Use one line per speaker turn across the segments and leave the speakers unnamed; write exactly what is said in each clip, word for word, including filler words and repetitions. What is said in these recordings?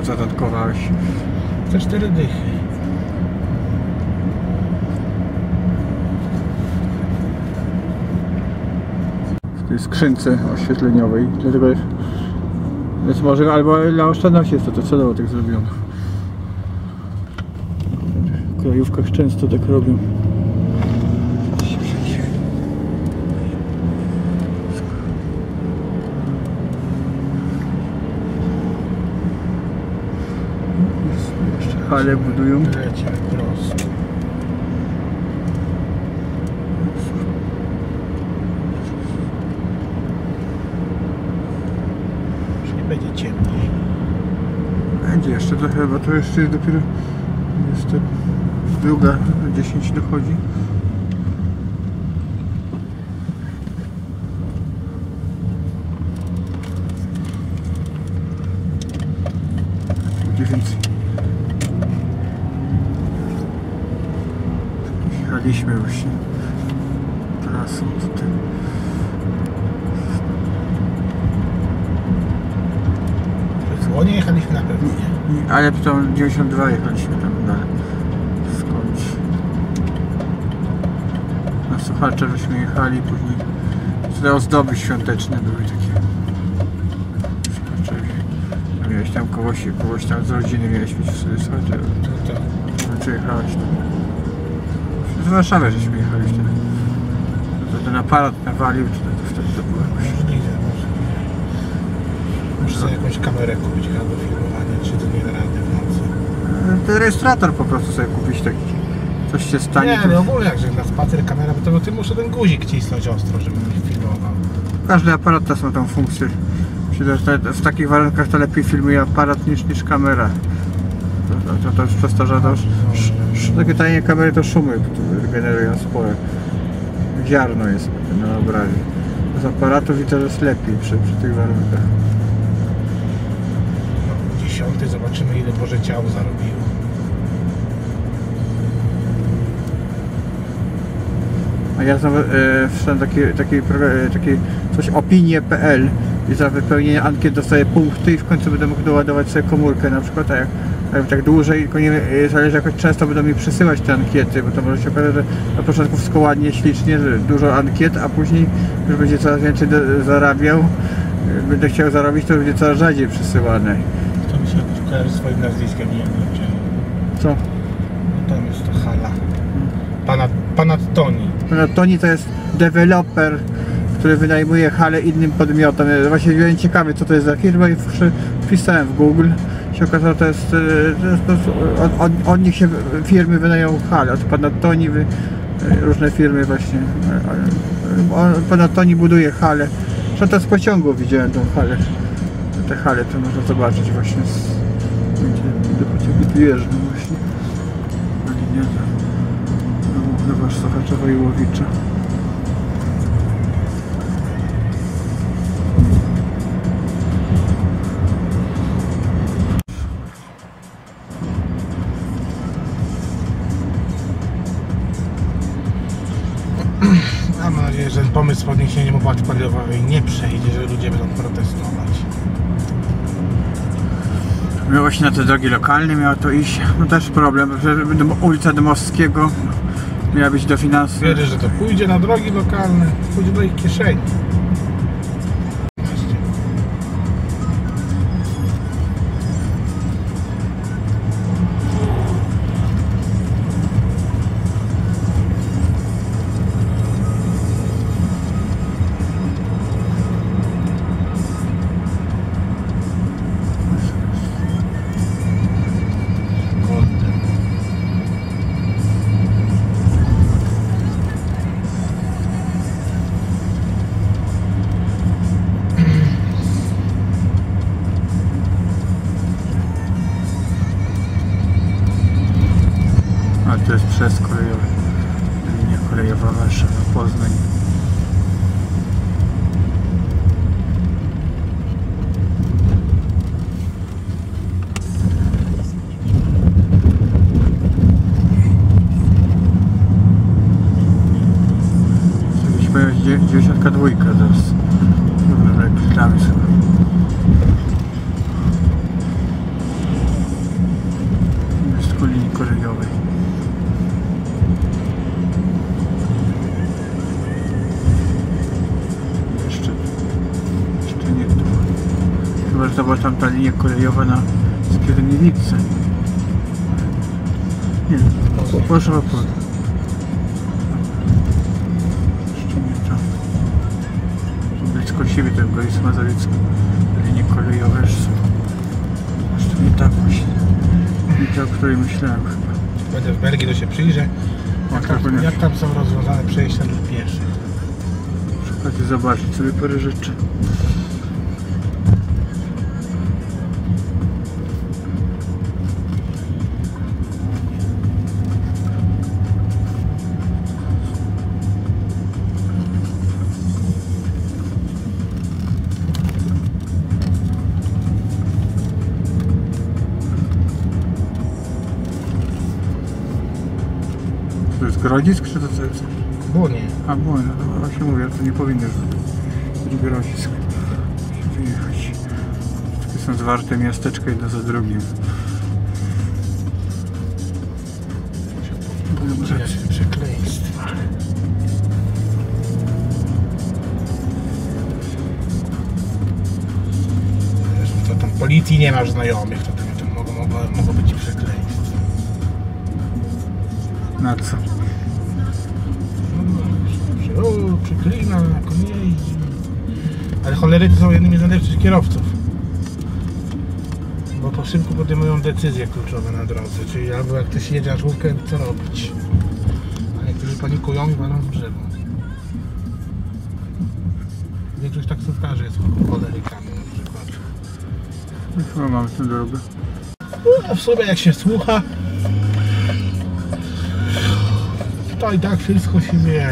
zadatkowałeś?
Za cztery dychy.
W tej skrzynce oświetleniowej, dlatego jest, jest może albo dla oszczędności jest to, to celowo tak zrobiono. W krajówkach często tak robią. Jeszcze hale budują.
Lecimy prosto. Będzie ciemniej.
Będzie jeszcze trochę, bo to jeszcze jest dopiero jest to druga, dziesięć dochodzi. Gdzie więcej? Jechaliśmy właśnie trasą tutaj.
Nie jechaliśmy na pewno, nie?
Ale tam dziewięćdziesiąt dwa jechaliśmy tam dalej. Skądś. Na Suchacze żeśmy jechali, później te ozdoby świąteczne były takie. Suchacze. Miałeś tam kogoś, kogoś tam z rodziny miałeś mieć w Suchacze.
To to.
Czy jechałeś tam? Z Warszawy żeśmy jechali wtedy. To ten aparat nawalił, czy to wtedy to było jakoś.
Możliwe, może. Muszę sobie jakąś kamerę kupić chyba do filmowania, czy to nie da rady w nocy.
Ten rejestrator po prostu sobie kupić taki. Coś się stanie.
Nie, no ogólnie jak że na spacer kamera, bo to ty muszę ten guzik cisnąć ostro, żeby mnie filmował.
Każdy aparat to są tą funkcję. W takich warunkach to lepiej filmuje aparat niż, niż kamera. To, to, to, to już przez to, że to sz, sz, takie tanie kamery to szumy generują spore. Ziarno jest na obrazie. Z aparatów i to jest lepiej przy, przy tych warunkach.
No, dziesiąty zobaczymy ile Boże Ciało zarobiło.
A ja znowu e, wszedłem taki, taki, taki coś opinie kropka pe el i za wypełnienie ankiet dostaję punkty i w końcu będę mógł doładować sobie komórkę na przykład, a jak, a jak tak dłużej, tylko nie zależy jakoś często będą mi przesyłać te ankiety, bo to może się okazać, że na początku wszystko ładnie, ślicznie, dużo ankiet, a później już będzie coraz więcej zarabiał, będę chciał zarobić, to będzie coraz rzadziej przesyłane.
To mi się kojarzy swoim nazwiskiem, nie wiem dlaczego.
Co?
No tam jest to hala. Pana, pana Toni.
No, Toni to jest deweloper, który wynajmuje halę innym podmiotom. Właśnie byłem ciekawy, co to jest za firma i wpisałem w Google. Się okazało, że to jest, to jest od, od, od nich się firmy wynają halę. Od pana Toni wy, różne firmy właśnie. Pana Toni buduje halę. Że to z pociągu widziałem tą halę. Te hale to można zobaczyć właśnie z, do pociągu jeżdżą właśnie. Na linię do Suchaczowa i Łowicza.
Mam nadzieję, że ten pomysł z podniesieniem opłaty paliwowej nie przejdzie, że ludzie będą protestować.
Miało właśnie na te drogi lokalne miało to iść. No też problem, że ulica Dmowskiego miała być dofinansowana.
Wierzę, że to pójdzie na drogi lokalne, pójdzie do ich kieszeni.
To jest przez kolejowy, linia kolejowa Warszawa-Poznań. Jakiś pojazd dziewięćdziesiąt dwa zaraz. Reklamy sobie. była tam ta linia kolejowa na Skierniewice. Nie, proszę o pole. Jeszcze nie tam. Blisko siebie to w Golicy Mazowieckiej. Linie kolejowe już są. Jeszcze nie tak właśnie. Nie to, o której myślałem chyba.
Będę w Belgii, to się przyjrzę. Jak
O,
tam,
tak,
jak tam są rozwiązane przejścia dla pieszych.
Chodźcie zobaczyć sobie parę rzeczy. To jest Grodzisk, czy to co jest?
Błonie.
A, bo no to właśnie mówię, to nie powinno być Grodzisk. Musi wyjechać. Takie są zwarte miasteczka jedno za drugim.
Ja się przekleństwa. Wiesz, to tam policji nie masz znajomych, to tam, tam mogą, mogą, mogą być przekleństwa.
Na co?
O, przyklina, jak nie jeździ. Ale cholery to są jednymi z najlepszych kierowców. Bo po szybku podejmują decyzje kluczowe na drodze. Czyli albo jak ktoś jedzie na żłówkę, co robić. A niektórzy panikują i walą w drzewo. Większość taksówkarzy jest cholerykami na przykład.
Chyba mamy tę drogę.
No w sumie jak się słucha, to i tak wszystko się wie.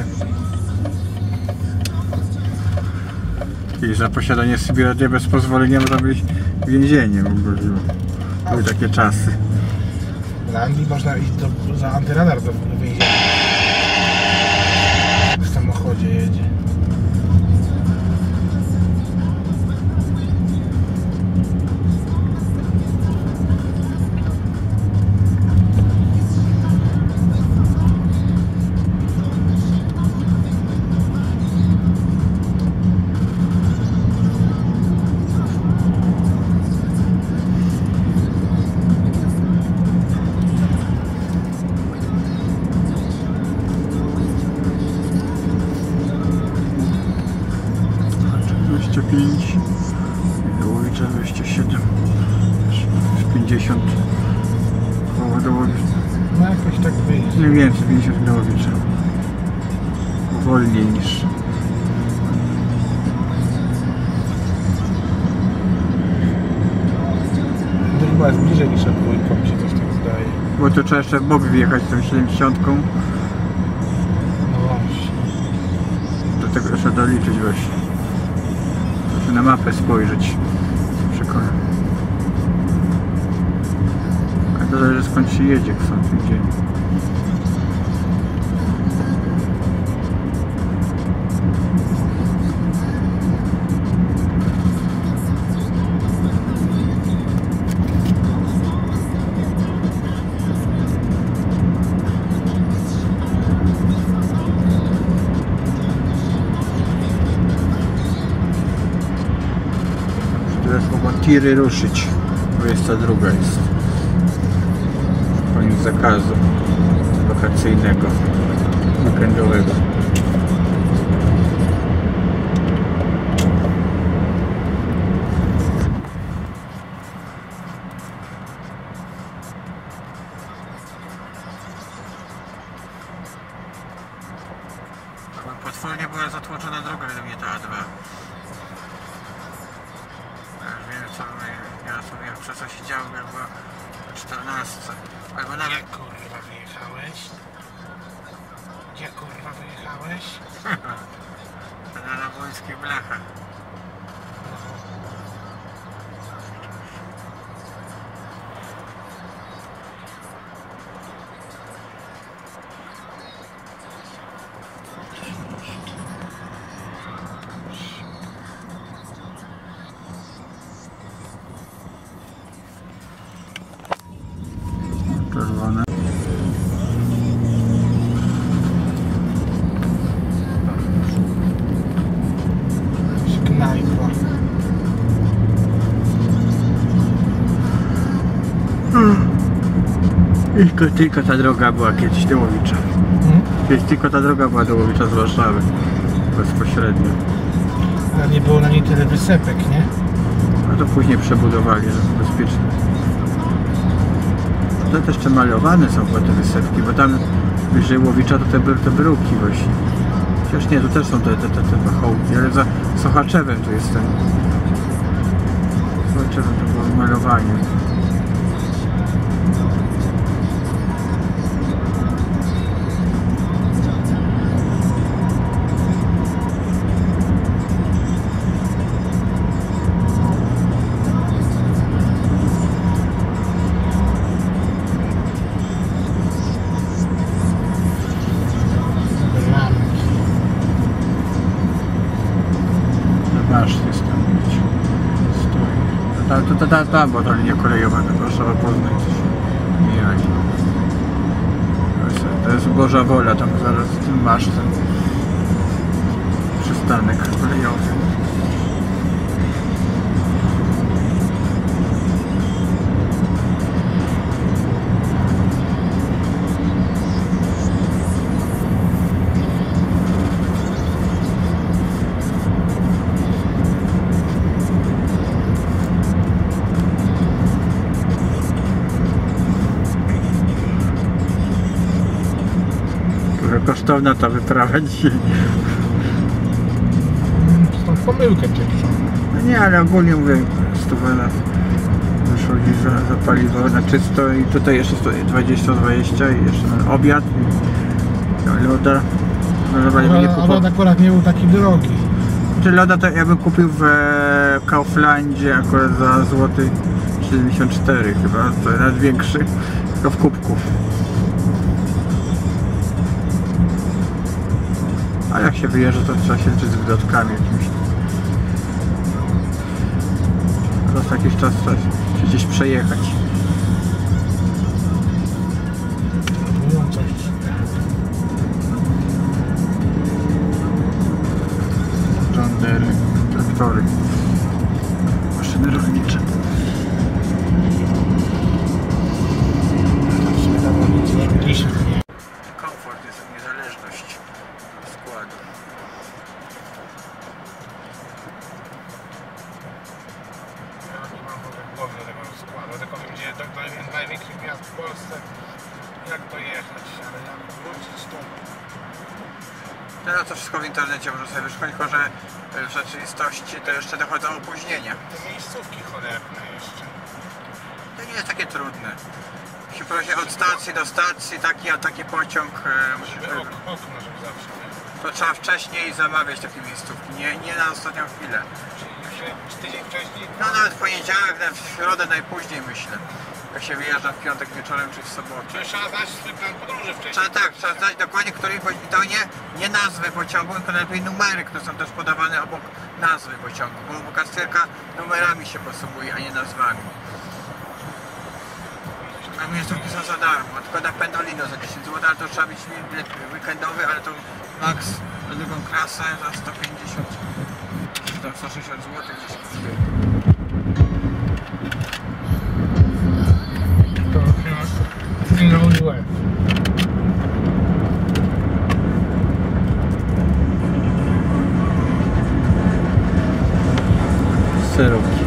I za posiadanie Sybiradia bez pozwolenia można być więzieniem. Były takie czasy.
W Holandii można iść do, za antyradar do więzienia. W samochodzie jedzie.
dwieście pięć, Dołowicza dwieście siedem, pięćdziesiąt koło Dołowicza.
No jakoś tak wyjdzie.
Nie więcej, pięćdziesiąt Dołowicza. Wolniej niż.
To chyba jest bliżej niż dwójką, mi się coś tak zdaje.
Bo to trzeba jeszcze w bok wjechać tą siedemdziesiątką.
No właśnie.
Do tego jeszcze doliczyć właśnie. Muszę na mapę spojrzeć. Przekonam. A to zależy skąd się jedzie, w tym dzień. Teraz mogą tiry ruszyć. dwudziesta druga jest. Koniec zakazu wakacyjnego, weekendowego. Potwornie była zatłoczona droga, gdyby nie ta A dwa. Ja już wiem, co ja sobie jak przez co się działo, jak była czternastce. Albo nawet...
Gdzie kurwa wyjechałeś? Gdzie kurwa wyjechałeś?
na Rawońskich blachach. Czerwone. Tylko, tylko ta droga była kiedyś do Łowicza.
Hmm?
Kiedyś tylko ta droga była do Łowicza z Warszawy. Bezpośrednio.
A nie było na niej tyle wysepek, nie?
A to później przebudowali, że bezpiecznie. To też jeszcze malowane są te wysepki, bo tam bliżej Łowicza to te, te bryłki właśnie. Chociaż nie, tu też są te, te, te, te pachołki, ale za Sochaczewem tu jest ten. Sochaczewem to było malowanie. Masz, jest tam gdzieś. Stoi. Tam, to, to, tam, tam była ta linia kolejowa, ta Warszawa Poznań coś mijali. To jest, to jest Boża Wola, tam zaraz ten masz ten przystanek kolejowy. Kosztowna ta wyprawa dzisiaj.
Tą pomyłkę pierwszą.
No nie, ale ogólnie mówię, stówę na wyszło gdzieś za, za paliwo na czysto i tutaj jeszcze stoi dwadzieścia dwadzieścia i jeszcze na obiad i no, loda. No, dobra, ja bym nie
Ale
kupował.
on akurat nie był taki drogi.
Czy loda to ja bym kupił w e, Kauflandzie akurat za złoty siedemdziesiąt cztery chyba, to jest nawet większy, tylko w kubku. A jak się wyjeżdża, to trzeba się liczyć z wydatkami jakimiś. Raz na jakiś czas trzeba się gdzieś przejechać.
Mówią coś.
John Deere, traktory, maszyny rolnicze.
Dzisiaj nie.
Komfort jest niezależność składu.
Ja nie mam w ogóle głowy do tego składu. Tylko wiem, gdzie do naj- największych miast w Polsce, jak dojechać, ale jak wrócić tu.
Teraz to wszystko w internecie można sobie wyszukać, tylko że w rzeczywistości to jeszcze dochodzą opóźnienia.
Te miejscówki cholerne jeszcze.
To nie jest takie trudne. Musi prosić od stacji do stacji, taki a taki pociąg. e,
Żeby
e,
ok, okno, żeby zawsze. Nie?
To trzeba wcześniej zamawiać takie miejscówki, nie, nie na ostatnią chwilę.
Czyli już tydzień wcześniej.
No nawet w poniedziałek, nawet w środę najpóźniej myślę. Jak się wyjeżdża w piątek wieczorem czy w sobotę.
Czyli trzeba znać swój plan podróży wcześniej.
Trzeba tak, trzeba znać dokładnie, której pociąg. To nie, nie nazwy pociągu, tylko najlepiej numery, które są też podawane obok nazwy pociągu, bo kasjerka numerami się posługuje, a nie nazwami. A miejscówki są za darmo, tylko na Pendolino za dziesięć złotych, ale to trzeba być bilet weekendowy, ale to max na drugą klasę za sto pięćdziesiąt czy tam sto sześćdziesiąt złotych gdzieś kosztuje.
To chyba zginął łeb.
Syropki.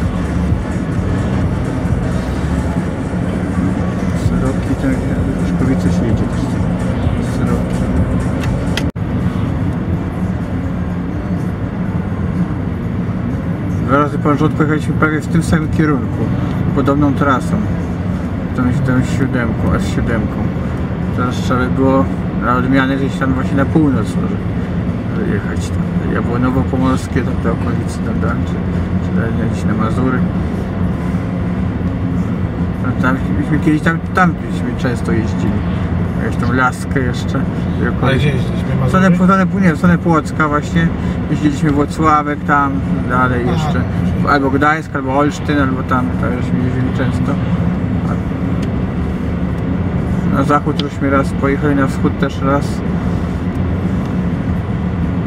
Syropki, tak, w Ruszkowicy się jedzie też. Syropki. Dwa razy po rządku jechaliśmy prawie w tym samym kierunku, podobną trasą, tą, tą siódemką, S siedem. Teraz trzeba by było na odmianę gdzieś tam właśnie na północ może jechać tam. Ja było Nowopomorskie, tam te okolice, tam, tam czy, czy dalej gdzieś na Mazury. No, tam myśmy kiedyś tam, tam byśmy często jeździli. Jakąś tą Laskę jeszcze.
Ale gdzie jeździliśmy?
W stronę, w stronę, nie, w stronę Płocka właśnie. Jeździliśmy Włocławek tam, dalej jeszcze. Albo Gdańsk, albo Olsztyn, albo tam, tam żeśmy jeździli często. Na zachód żeśmy raz pojechali, na wschód też raz.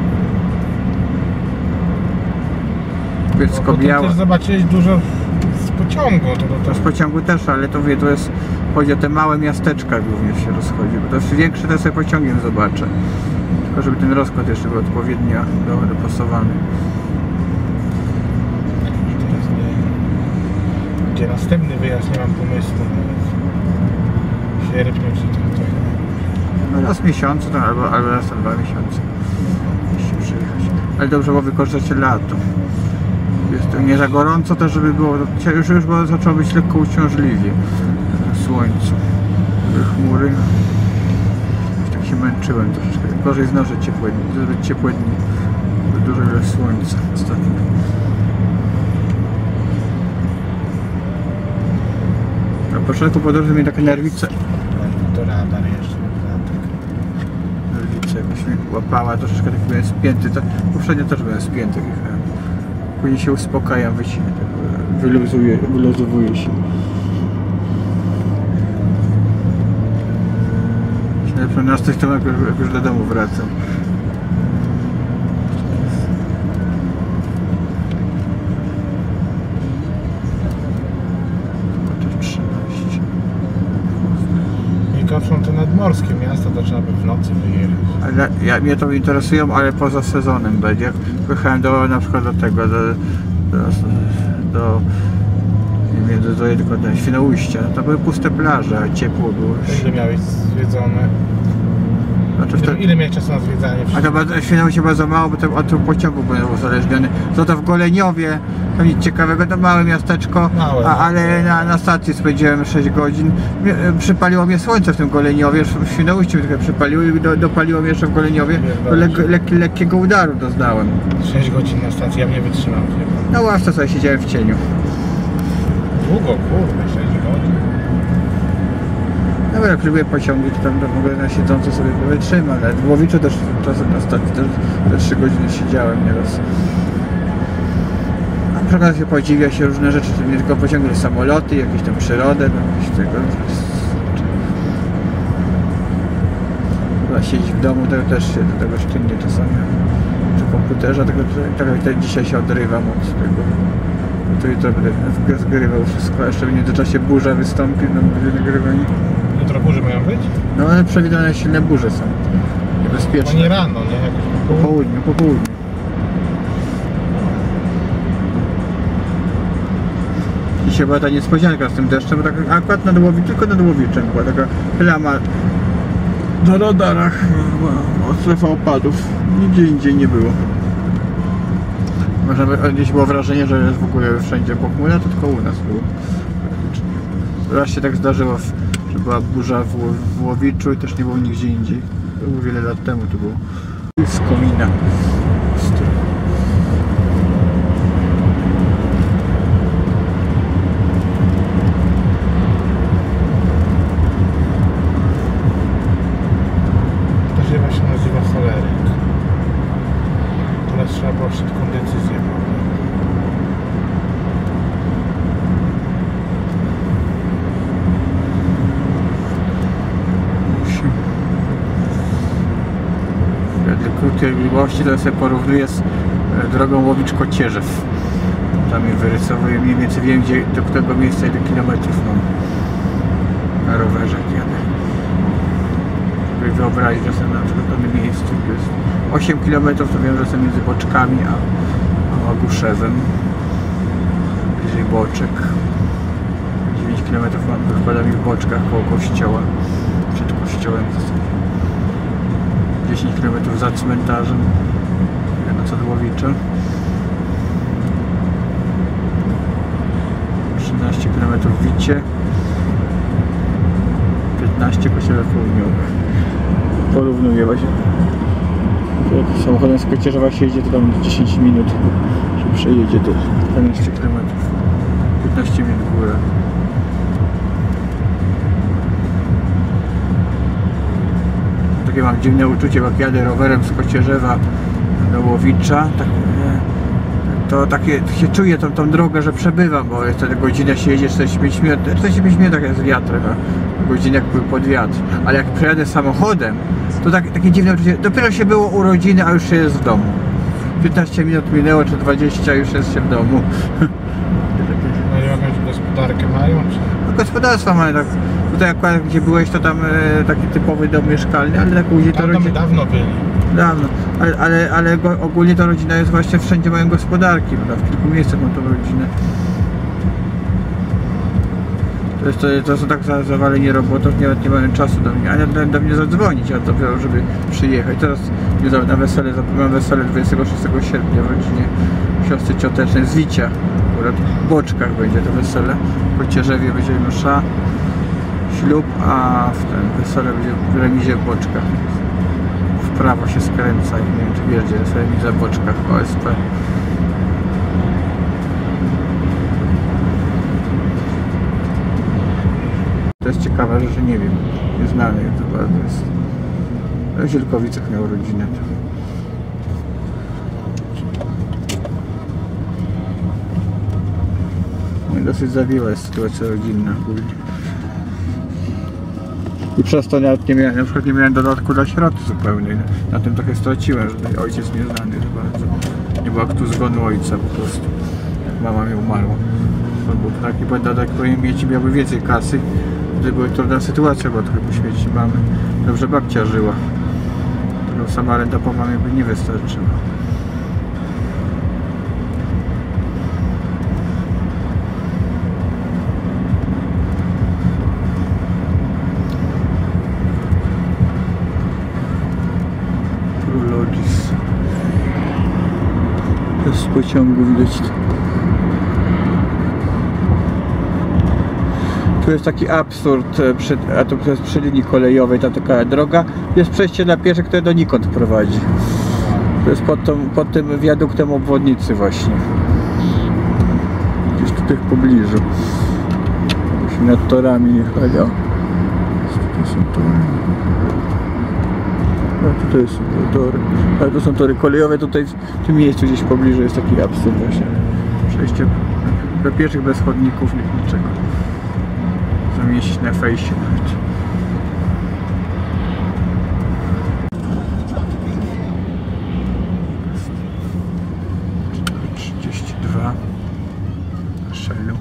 Bielsko-Biała.
Też zobaczyłeś dużo pociągu, to, to,
To
to
z pociągu też, ale to wie, to jest, chodzi o te małe miasteczka głównie się rozchodzi, bo to jest większe, to sobie pociągiem zobaczę. Tylko żeby ten rozkład jeszcze był odpowiednio do- dopasowany.
teraz nie... Gdzie następny wyjazd, nie mam pomysłu nawet. Sierpniu czy to, to...
No raz w miesiącu, to albo, albo raz na dwa miesiące. Musi przyjechać. Ale dobrze było wykorzystać lato. Jest to nie za gorąco też, żeby było, dzisiaj już, już było, zaczęło być lekko uciążliwie w słońcu. Były chmury. Już tak się męczyłem troszeczkę. Gorzej znoszę ciepłe dni, zbyt ciepłe dni. Dużo ile słońca ostatnio. Na początku podróży mnie takie nerwice.
To radar jeszcze.
Nerwice jakoś mnie łapała, troszeczkę tak byłem spięty. Tak, poprzednio też byłem spięty. jechałem. Później się uspokajam, wycinę, tak, wyluzuje, wyluzowuje się. Najlepsze nastrój to jak, jak już do domu wracam. trzynaście.
I Kowszą to nadmorskie miasto, to trzeba by w nocy wyjechać.
Ale ja, mnie to interesują, ale poza sezonem będzie. Jak pojechałem do, na przykład do tego, do, do, do nie wiem, do, do jednego, do Świnoujścia, to były puste plaże, a ciepło było.
Ile miałeś zwiedzone?
Znaczy
Ile,
wtedy,
ile miałeś czasu na zwiedzanie?
a to bardzo- Świnoujście bardzo mało, bo to od tego pociągu byłem uzależniony. Co to w Goleniowie, to nic ciekawego, to małe miasteczko,
Małe,
a,
no.
ale na, na stacji spędziłem sześć godzin. Mnie- Przypaliło mnie słońce w tym Goleniowie, w Świnoujściu mnie trochę przypaliło i do, dopaliło mnie jeszcze w Goleniowie, to lek, lek, lekkiego udaru doznałem.
sześć godzin na stacji, ja nie wytrzymam chyba.
Na ławce sobie siedziałem w cieniu.
Długo, kurde, sześć godzin.
No jak lubię pociągi, to tam w ogóle na siedząco sobie wytrzymam, ale w Łowiczu też czasem na stacji też te trzy godziny siedziałem nieraz. A przy okazji podziwia się różne rzeczy, to nie tylko pociągi, ale samoloty, jakieś tam przyrodę, no, jakieś tego. Chyba siedzieć w domu, tego też się do tego sztywnie czasami. Przy komputerze, tego, tego, tego dzisiaj się odrywam od tego. To jutro będę zgrywał wszystko, a jeszcze w międzyczasie burza wystąpi, no będzie nagrywanie.
Jutro burzy mają być?
No ale przewidziane silne burze są.
No
Niebezpieczne.
nie rano, nie? Jakoś
Po południu, po południu. Dzisiaj była ta niespodzianka z tym deszczem, bo tak akurat nad Łowi, tylko nad Łowiczem była taka plama na radarach od strefa opadów. Nigdzie indziej nie było. Można by odnieść było wrażenie, że jest w ogóle wszędzie pochmurno, to tylko u nas było. Raz się tak zdarzyło, że była burza w, Ło- w Łowiczu i też nie było nigdzie indziej. To było wiele lat temu, to było z komina.
to się właśnie nazywa choleryk. Teraz trzeba było szybką decyzję podjąć.
Dla krótkiej miłości to sobie porównuję z e, drogą Łowicz-Kocierzew. Tam je wyrysowuję, mniej więcej wiem, gdzie, do którego miejsca ile kilometrów mam na rowerze jak jadę. Żeby wyobrazić, że sobie na przykład w danym miejscu gdzie jest osiem kilometrów, to wiem, że jestem między Boczkami a, a Guszewem. Bliżej Boczek. dziewięć kilometrów mam, wypada mi w Boczkach koło kościoła. Przed kościołem w zasadzie. dziesięć kilometrów za cmentarzem na Codłowicza, trzynaście kilometrów w Wicie, piętnaście Kościele Południowe. Porównuję właśnie. Jak samochodem z Kocierzewa się jedzie, to tam dziesięć minut się przejedzie do dwanaście kilometrów, piętnaście minut w górę. Takie mam dziwne uczucie, jak jadę rowerem z Kocierzewa do Łowicza, tak, e, to takie się czuję tą, tą drogę, że przebywam, bo jest wtedy godzinę się jedzie czterdzieści pięć minut, czterdzieści pięć minut tak jest z wiatrem, a godzinę jak był pod wiatr, ale jak przejadę samochodem, to tak, takie dziwne uczucie, dopiero się było urodziny, a już się jest w domu. piętnaście minut minęło, czy dwadzieścia, już jest się w domu.
No i jakąś Gospodarkę mają, czy...
No gospodarstwa mamy tak. Tutaj akurat gdzie byłeś, to tam e, taki typowy dom mieszkalny, ale tak ogólnie to
Tam
rodzina.
dawno byli.
Dawno. Ale, ale, ale go, ogólnie to rodzina jest właśnie wszędzie mają gospodarki, prawda? W kilku miejscach mam tą rodzinę. To, jest, to, to są tak za- zawaleni robotą, nawet nie mają czasu do mnie, ani do, do mnie zadzwonić, a dopiero żeby przyjechać. Teraz nie znam, na wesele, mam wesele dwudziestego szóstego sierpnia w rodzinie siostry ciotecznej z Wicia. Akurat w Boczkach będzie to wesele. Po Cierzewie będzie msza, ślub, a w ten wesele będzie w remizie w Boczkach. W prawo się skręca i nie wiem czy wiesz, gdzie jest remiza w Boczkach, O S P. To jest ciekawe, że nie wiem, nieznany to bardzo jest. W Zielkowicach miał rodzinę. No i dosyć zawiła jest sytuacja rodzinna ogólnie. I przez to nawet nie miałem, na przykład nie miałem dodatku dla sieroty zupełnej. Na tym trochę straciłem, że tutaj ojciec nieznany jest bardzo. Nie było aktu zgonu ojca po prostu. Jak mama mi umarła. To był taki błędek, jak powiem, mieć miałby więcej kasy. Wtedy była trudna sytuacja, bo trochę po śmierci mamy. Dobrze babcia żyła. Tylko sama renta po mamie by nie wystarczyła. Prologis. To jest z pociągu widać. Tu jest taki absurd, przy, a to jest przy linii kolejowej, ta taka droga. Jest przejście dla pieszych, które donikąd prowadzi. To jest pod, tą, pod tym wiaduktem obwodnicy właśnie. Gdzieś tutaj w pobliżu. Myśmy nad torami jechali. O. Tutaj są tory. A tutaj są tory. Ale to są tory kolejowe. Tutaj w tym miejscu gdzieś w pobliżu jest taki absurd właśnie. Przejście dla pieszych bez chodników, nic niczego. Zamieścić na fejsie nawet. trzydzieści dwa na Shellu.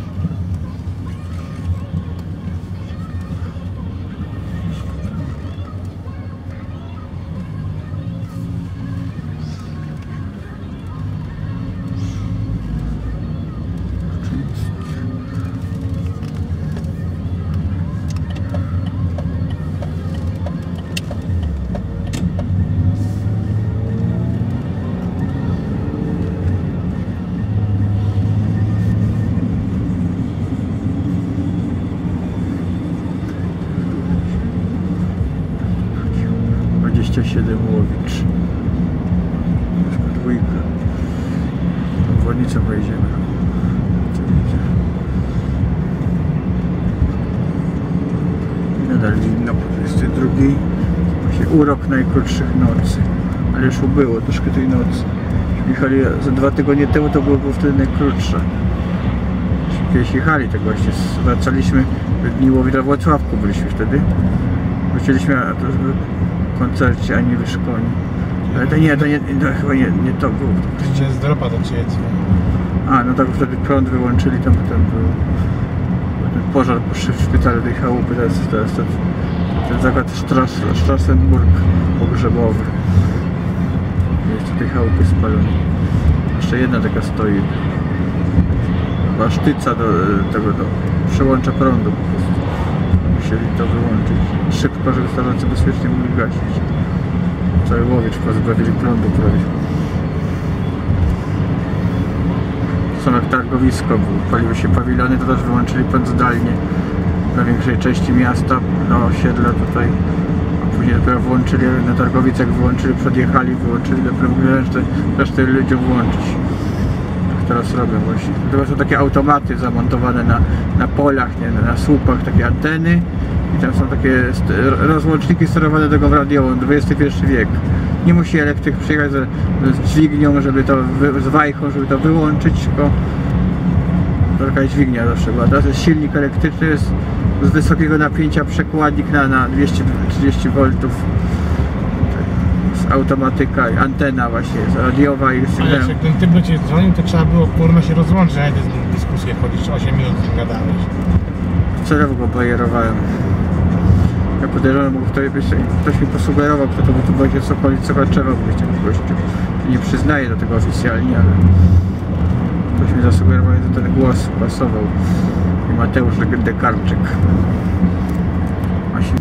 dwadzieścia siedem Łowicz. Dwójka. Obwodnicę pojedziemy. I nadal widno po dwudziestej drugiej. Właśnie urok najkrótszych nocy. Ale już ubyło troszkę tej nocy. Jechali za dwa tygodnie temu, to było, było wtedy najkrótsze. Kiedyś jechali tak właśnie. Wracaliśmy w dni Łowicza w Włocławku byliśmy wtedy. Wróciliśmy na koncercie Ani Wyszkoni. Ale to nie, to nie, to chyba nie, nie to było.
Gdzie jest dropa do Ciebie?
A, no tak wtedy prąd wyłączyli, tam potem był ten pożar poszedł w szpitalu tej chałupy, teraz jest teraz ten, ten zakład Strass, Strassenburg pogrzebowy. Jest tej chałupy spalone. Jeszcze jedna taka stoi. Chyba sztyca do tego, do przełącza prądu po prostu. Musieli to wyłączyć szybko, żeby strażacy bezpiecznie mogli gasić. Cały Łowicz pozbawili prądu prawie. Są jak targowisko, paliły się pawilony, to też wyłączyli prąd zdalnie na większej części miasta, do osiedla tutaj. A później dopiero włączyli na targowicach, wyłączyli, podjechali, wyłączyli, dopiero mogli resztę, resztę ludziom włączyć. Tak teraz robią właśnie. To są takie automaty zamontowane na, na polach, nie, na słupach, takie anteny. I tam są takie rozłączniki sterowane drogą radiową, dwudziesty pierwszy wiek. Nie musi elektryk przyjechać z, z dźwignią, żeby to, wy, z wajchą, żeby to wyłączyć, tylko to taka dźwignia zawsze była. Teraz jest silnik elektryczny, jest z wysokiego napięcia przekładnik na, na dwieście trzydzieści woltów. Jest automatyka, antena właśnie jest radiowa i
Ale jak ten typ do Ciebie dzwonił, to trzeba było kurna się rozłączyć, a nie dyskusję Polskie chodzić, osiem minut z nim gadałeś.
Celowo go bajerowałem. Ja podejrzewam, bo ktoś, ktoś mi posugerował, kto to by tu będzie Sokolic Sochaczewa, bo ten gościu. Nie przyznaję do tego oficjalnie, ale ktoś mi zasugerował, że ten głos pasował. I Mateusz Dekarczyk. Właśnie.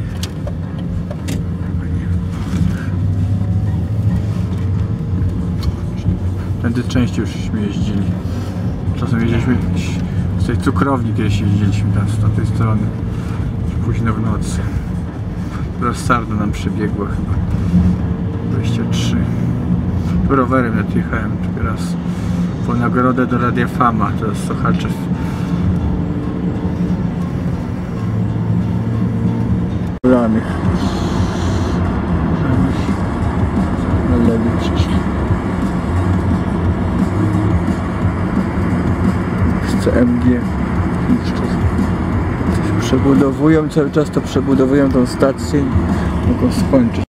Tędy częściej już jeździli. Czasem jeździliśmy z tej cukrowni, kiedyś jeździliśmy tam z tamtej strony. Późno w nocy. Teraz sarna nam przebiegła chyba. dwadzieścia trzy. Rowerem nadjechałem teraz po nagrodę do Radia Fama, to jest Sochaczew. Ranych. Na lewie przyszli. Z C M G. Coś przebudowują, cały czas to przebudowują tą stację. Mogą skończyć.